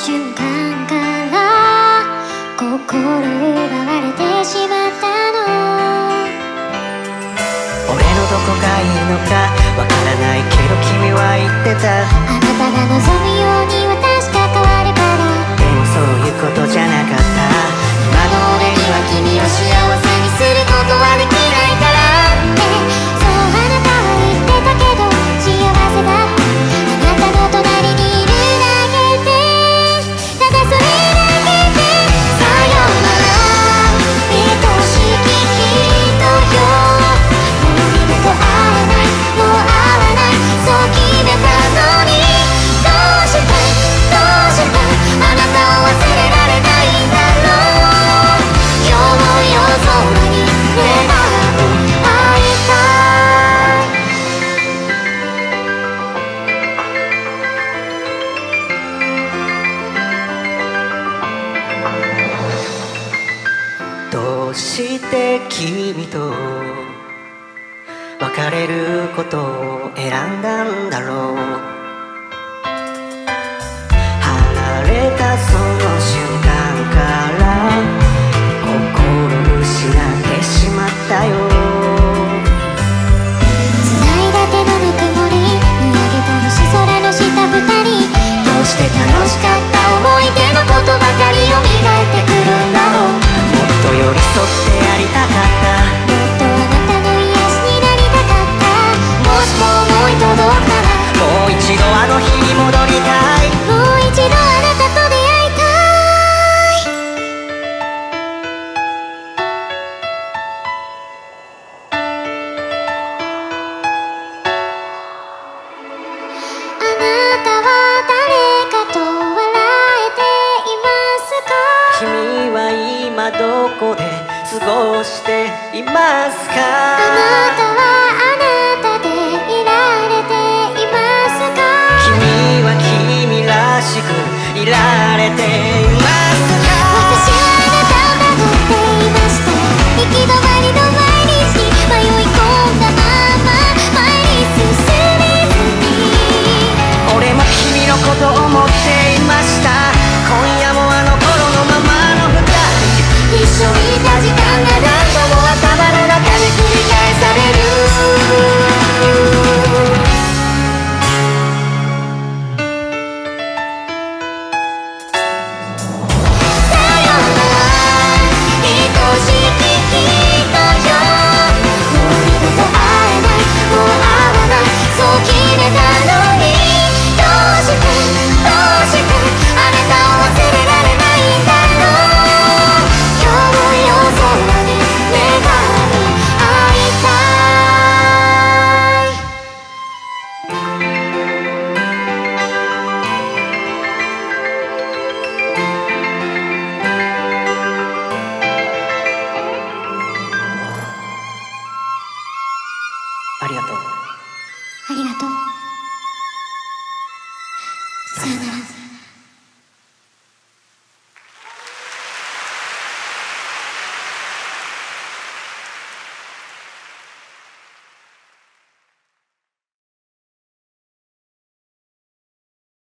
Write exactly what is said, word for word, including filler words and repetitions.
瞬間から心奪われてしまったの。 俺のどこがいいのかわからないけど君は言ってた。 あなたが望むように私が変わるから。 でもそういうことじゃなかった。今の俺には君を幸せにすることはできないからって、 そうあなたは言ってたけど幸せだってあなたの隣にいるだけで、ただそれだけでさようなら愛しき人よ。もう二度と会わない、もう会わない、そう決めたのに、どうしてどうしてあなたを忘れられないんだろう。今日も夜空に願う会いたどうして君と別れることを選んだんだろう。離れたその瞬間から心失ってしまったよ。 繋いだ手のぬくもり、見上げた星空の下二人、どうして楽しかった思い出のことばかり蘇ってくるんだろう。 もっと寄り添ってやりたかった。 もっとあなたの癒しになりたかった。もしも思い届かない、 もう一度あの日に戻りたい。 もう一度あなたと出会いたい。あなたは誰かと笑えていますか。 君は今どこで過ごしていますか。 あなたは